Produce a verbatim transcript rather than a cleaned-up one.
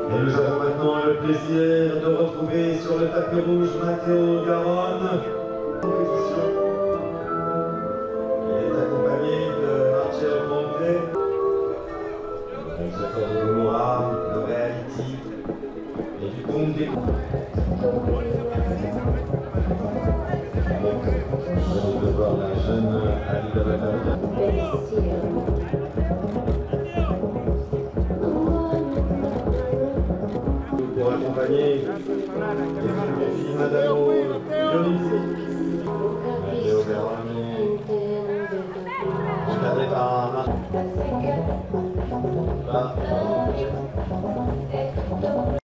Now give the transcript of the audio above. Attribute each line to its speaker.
Speaker 1: Et nous avons maintenant le plaisir de retrouver sur le tapis rouge Matteo Garrone. Il est accompagné de Matteo Garrone, réalisateur de Gomorrah, de Reality et du Conte des Vous de voir la jeune Alibaba. Pour accompagner les filles Madame Dionisi, Matteo Garrone, encadré par Marc.